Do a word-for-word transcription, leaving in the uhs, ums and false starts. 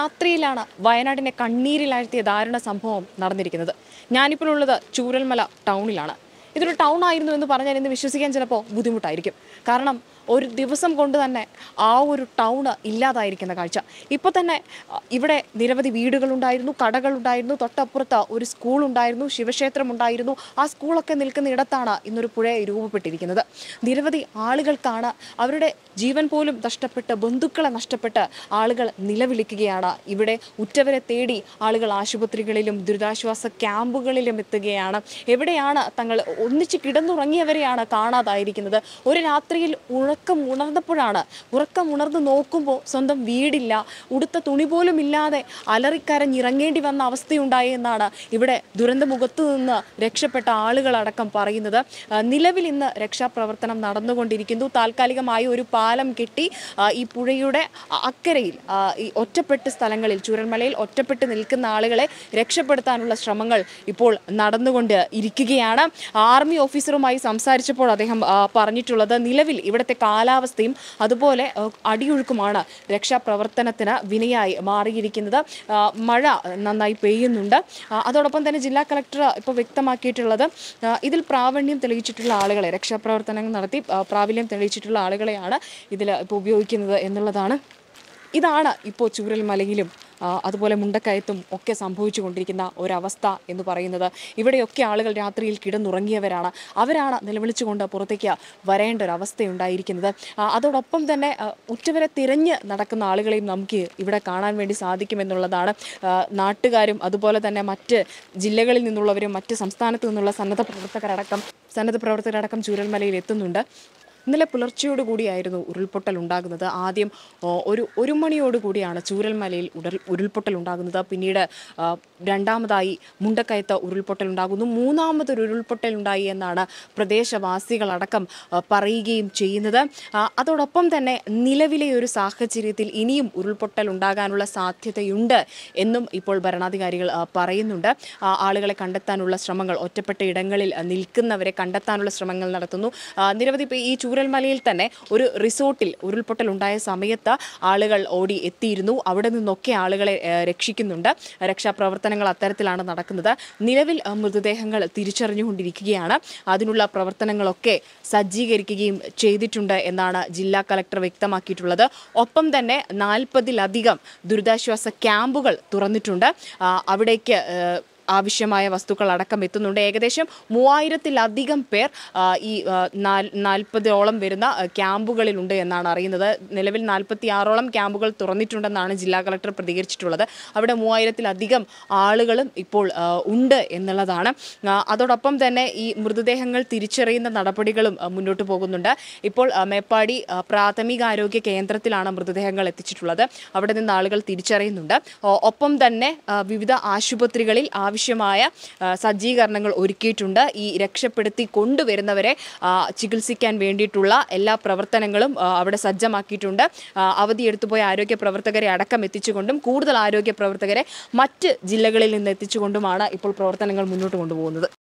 രാത്രിയിലാണ് വയനാടിനെ കണ്ണീരിലാഴ്ത്തിയ ദാരുണ സംഭവം നടന്നിരിക്കുന്നത്. ഞാനിപ്പോൾ ഉള്ളത് ചൂരൽമല ടൗണിലാണ്. ഇതൊരു ടൗൺ ആയിരുന്നു എന്ന് പറഞ്ഞാൽ ഇന്ന് വിശ്വസിക്കാൻ ചിലപ്പോൾ ബുദ്ധിമുട്ടായിരിക്കും. കാരണം ഒരു ദിവസം കൊണ്ട് തന്നെ ആ ഒരു ടൗണ് ഇല്ലാതായിരിക്കുന്ന കാഴ്ച. ഇപ്പോൾ തന്നെ ഇവിടെ നിരവധി വീടുകളുണ്ടായിരുന്നു, കടകളുണ്ടായിരുന്നു, തൊട്ടപ്പുറത്ത് ഒരു സ്കൂളുണ്ടായിരുന്നു, ശിവക്ഷേത്രമുണ്ടായിരുന്നു. ആ സ്കൂളൊക്കെ നിൽക്കുന്ന ഇടത്താണ് ഇന്നൊരു പുഴ രൂപപ്പെട്ടിരിക്കുന്നത്. നിരവധി ആളുകൾക്കാണ് അവരുടെ ജീവൻ പോലും നഷ്ടപ്പെട്ട്, ബന്ധുക്കളെ നഷ്ടപ്പെട്ട് ആളുകൾ നിലവിളിക്കുകയാണ്. ഇവിടെ ഉറ്റവരെ തേടി ആളുകൾ ആശുപത്രികളിലും ദുരിതാശ്വാസ ക്യാമ്പുകളിലും എത്തുകയാണ്. എവിടെയാണ് തങ്ങൾ ഒന്നിച്ച് കിടന്നുറങ്ങിയവരെയാണ് കാണാതായിരിക്കുന്നത്. ഒരു രാത്രിയിൽ ഉറക്കം ഉണർന്നപ്പോഴാണ് ഉറക്കം ഉണർന്ന് നോക്കുമ്പോൾ സ്വന്തം വീടില്ല, ഉടുത്ത തുണി പോലും ഇല്ലാതെ അലറിക്കരഞ്ഞിറങ്ങേണ്ടി വന്ന അവസ്ഥയുണ്ടായി എന്നാണ് ഇവിടെ ദുരന്തമുഖത്തു നിന്ന് രക്ഷപ്പെട്ട ആളുകളടക്കം പറയുന്നത്. നിലവിൽ ഇന്ന് രക്ഷാപ്രവർത്തനം നടന്നുകൊണ്ടിരിക്കുന്നു. താൽക്കാലികമായി ഒരു പാലം കെട്ടി ഈ പുഴയുടെ അക്കരയിൽ ഈ ഒറ്റപ്പെട്ട സ്ഥലങ്ങളിൽ, ചൂരൽമലയിൽ ഒറ്റപ്പെട്ട് നിൽക്കുന്ന ആളുകളെ രക്ഷപ്പെടുത്താനുള്ള ശ്രമങ്ങൾ ഇപ്പോൾ നടന്നുകൊണ്ട് ഇരിക്കുകയാണ്. ആർമി ഓഫീസറുമായി സംസാരിച്ചപ്പോൾ അദ്ദേഹം പറഞ്ഞിട്ടുള്ളത് നിലവിൽ ഇവിടുത്തെ കാലാവസ്ഥയും അതുപോലെ അടിയൊഴുക്കുമാണ് രക്ഷാപ്രവർത്തനത്തിന് വിനയായി മാറിയിരിക്കുന്നത്. മഴ നന്നായി പെയ്യുന്നുണ്ട്. അതോടൊപ്പം തന്നെ ജില്ലാ കളക്ടർ ഇപ്പോൾ വ്യക്തമാക്കിയിട്ടുള്ളത് ഇതിൽ പ്രാവീണ്യം തെളിയിച്ചിട്ടുള്ള ആളുകളെ, രക്ഷാപ്രവർത്തനങ്ങൾ നടത്തി പ്രാവീണ്യം തെളിയിച്ചിട്ടുള്ള ആളുകളെയാണ് ഇതിൽ ഇപ്പോൾ ഉപയോഗിക്കുന്നത് എന്നുള്ളതാണ്. ഇതാണ് ഇപ്പോൾ ചൂരൽമലയിലും അതുപോലെ മുണ്ടക്കയത്തും ഒക്കെ സംഭവിച്ചു കൊണ്ടിരിക്കുന്ന ഒരവസ്ഥ എന്ന് പറയുന്നത്. ഇവിടെയൊക്കെ ആളുകൾ രാത്രിയിൽ കിടന്നുറങ്ങിയവരാണ്. അവരാണ് നിലവിളിച്ചുകൊണ്ട് പുറത്തേക്ക് വരേണ്ട ഒരവസ്ഥയുണ്ടായിരിക്കുന്നത്. അതോടൊപ്പം തന്നെ ഉറ്റവരെ തിരഞ്ഞ് നടക്കുന്ന ആളുകളെയും നമുക്ക് ഇവിടെ കാണാൻ വേണ്ടി സാധിക്കുമെന്നുള്ളതാണ്. നാട്ടുകാരും അതുപോലെ തന്നെ മറ്റ് ജില്ലകളിൽ നിന്നുള്ളവരും മറ്റ് സംസ്ഥാനത്തു നിന്നുള്ള സന്നദ്ധ പ്രവർത്തകരടക്കം സന്നദ്ധ പ്രവർത്തകരടക്കം ചൂരൽമലയിൽ എത്തുന്നുണ്ട്. ഇന്നലെ പുലർച്ചയോടുകൂടിയായിരുന്നു ഉരുൾപൊട്ടൽ ഉണ്ടാകുന്നത്. ആദ്യം ഒരു ഒരു മണിയോടുകൂടിയാണ് ചൂരൽമലയിൽ ഉരുൾ ഉരുൾപൊട്ടൽ ഉണ്ടാകുന്നത്. പിന്നീട് രണ്ടാമതായി മുണ്ടക്കയത്ത് ഉരുൾപൊട്ടൽ ഉണ്ടാകുന്നു. മൂന്നാമതൊരു ഉരുൾപൊട്ടൽ ഉണ്ടായി എന്നാണ് പ്രദേശവാസികളടക്കം പറയുകയും ചെയ്യുന്നത്. അതോടൊപ്പം തന്നെ നിലവിലെ ഒരു സാഹചര്യത്തിൽ ഇനിയും ഉരുൾപൊട്ടൽ ഉണ്ടാകാനുള്ള സാധ്യതയുണ്ട് എന്നും ഇപ്പോൾ ഭരണാധികാരികൾ പറയുന്നുണ്ട്. ആളുകളെ കണ്ടെത്താനുള്ള ശ്രമങ്ങൾ, ഒറ്റപ്പെട്ട ഇടങ്ങളിൽ നിൽക്കുന്നവരെ കണ്ടെത്താനുള്ള ശ്രമങ്ങൾ നടത്തുന്നു. നിരവധി ഈ ചൂരൽമലയിൽ തന്നെ ഒരു റിസോർട്ടിൽ ഉരുൾപൊട്ടൽ ഉണ്ടായ സമയത്ത് ആളുകൾ ഓടി എത്തിയിരുന്നു. അവിടെ നിന്നൊക്കെ ആളുകളെ രക്ഷിക്കുന്നുണ്ട്. രക്ഷാപ്രവർത്തനങ്ങൾ അത്തരത്തിലാണ് നടക്കുന്നത്. നിലവിൽ മൃതദേഹങ്ങൾ തിരിച്ചറിഞ്ഞുകൊണ്ടിരിക്കുകയാണ്. അതിനുള്ള പ്രവർത്തനങ്ങളൊക്കെ സജ്ജീകരിക്കുകയും ചെയ്തിട്ടുണ്ട് എന്നാണ് ജില്ലാ കളക്ടർ വ്യക്തമാക്കിയിട്ടുള്ളത്. ഒപ്പം തന്നെ നാൽപ്പതിലധികം ദുരിതാശ്വാസ ക്യാമ്പുകൾ തുറന്നിട്ടുണ്ട്. അവിടേക്ക് ആവശ്യമായ വസ്തുക്കൾ അടക്കം എത്തുന്നുണ്ട്. ഏകദേശം മൂവായിരത്തിലധികം പേർ ഈ നാൽപ്പതോളം വരുന്ന ക്യാമ്പുകളിലുണ്ട് എന്നാണ് അറിയുന്നത്. നിലവിൽ നാൽപ്പത്തി ആറോളം ക്യാമ്പുകൾ തുറന്നിട്ടുണ്ടെന്നാണ് ജില്ലാ കളക്ടർ പ്രതികരിച്ചിട്ടുള്ളത്. അവിടെ മൂവായിരത്തിലധികം ആളുകളും ഇപ്പോൾ ഉണ്ട് എന്നുള്ളതാണ്. അതോടൊപ്പം തന്നെ ഈ മൃതദേഹങ്ങൾ തിരിച്ചറിയുന്ന നടപടികളും മുന്നോട്ട് പോകുന്നുണ്ട്. ഇപ്പോൾ മേപ്പാടി പ്രാഥമികാരോഗ്യ കേന്ദ്രത്തിലാണ് മൃതദേഹങ്ങൾ എത്തിച്ചിട്ടുള്ളത്. അവിടെ നിന്ന് ആളുകൾ തിരിച്ചറിയുന്നുണ്ട്. ഒപ്പം തന്നെ വിവിധ ആശുപത്രികളിൽ ആവശ്യമായ സജ്ജീകരണങ്ങൾ ഒരുക്കിയിട്ടുണ്ട്. ഈ രക്ഷപ്പെടുത്തി കൊണ്ടുവരുന്നവരെ ചികിത്സിക്കാൻ വേണ്ടിയിട്ടുള്ള എല്ലാ പ്രവർത്തനങ്ങളും അവിടെ സജ്ജമാക്കിയിട്ടുണ്ട്. അവധിയെടുത്തുപോയ ആരോഗ്യ പ്രവർത്തകരെ അടക്കം എത്തിച്ചുകൊണ്ടും കൂടുതൽ ആരോഗ്യ പ്രവർത്തകരെ മറ്റ് ജില്ലകളിൽ നിന്ന് എത്തിച്ചുകൊണ്ടുമാണ് ഇപ്പോൾ പ്രവർത്തനങ്ങൾ മുന്നോട്ട് കൊണ്ടുപോകുന്നത്.